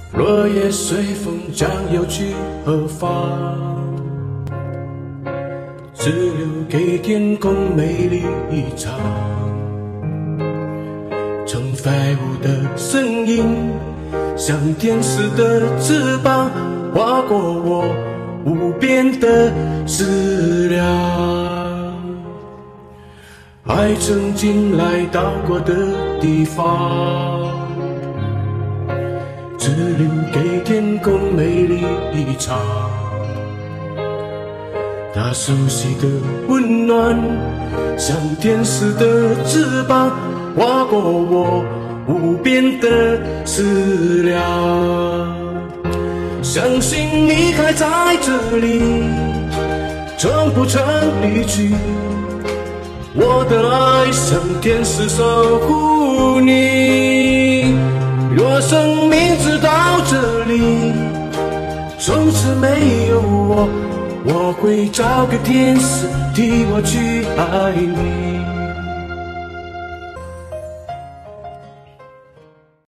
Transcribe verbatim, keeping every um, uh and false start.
落叶随风将要去何方？只留给天空美丽一场。曾飞舞的身影，像天使的翅膀，划过我无边的思量。爱曾经来到过的地方，只留给天空美丽一场。那熟悉的温暖，像天使的翅膀，划过我无边的思量。相信你还在这里，从不曾离去。我的爱像天使守护你。若生命直到这里，从此没有我，我会找个天使替我去爱你。